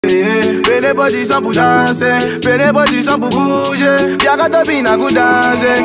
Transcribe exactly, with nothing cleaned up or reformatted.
Fais les positions pour danser, fais les positions pour bouger. Y'a qu'à te pina pour danser.